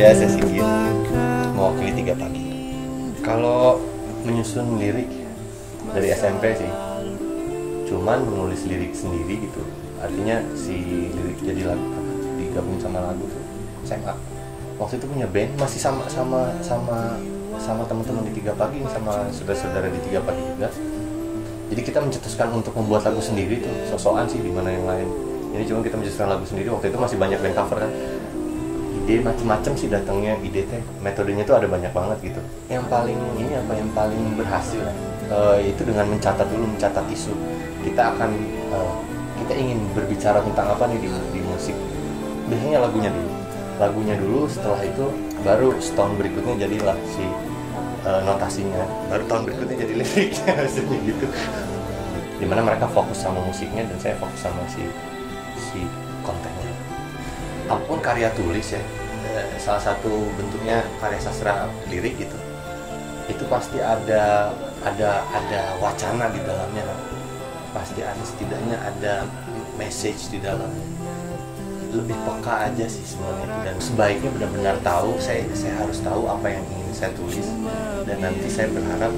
saya Singgih, mewakili 3 Pagi. Kalau menyusun lirik dari SMP sih, cuman menulis lirik sendiri gitu, artinya si lirik jadi lagu digabung sama lagu tuh SMA. Waktu itu punya band, masih sama teman-teman di 3 Pagi, sama saudara-saudara di 3 Pagi juga. Jadi kita mencetuskan untuk membuat lagu sendiri tuh, sosokan sih di mana yang lain. Ini cuma kita mencetuskan lagu sendiri. Waktu itu masih banyak band cover kan. Ide macam-macam sih datangnya, ide teh metodenya tuh ada banyak banget gitu. Yang paling berhasil itu dengan mencatat isu. Kita ingin berbicara tentang apa nih di musik. Biasanya lagunya dulu, setelah itu baru setahun berikutnya jadilah si notasinya, baru tahun berikutnya jadi liriknya maksudnya gitu. Dimana mereka fokus sama musiknya dan saya fokus sama si kontennya. Apapun karya tulis ya, salah satu bentuknya karya sastra lirik gitu, itu pasti ada wacana di dalamnya, pasti ada, setidaknya ada message di dalamnya. Lebih peka aja sih sebenarnya, dan sebaiknya benar-benar tahu, saya harus tahu apa yang ingin saya tulis, dan nanti saya berharap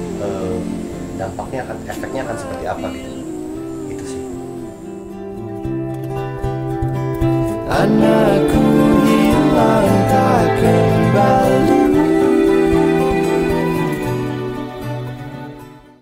efeknya akan seperti apa gitu. Itu sih.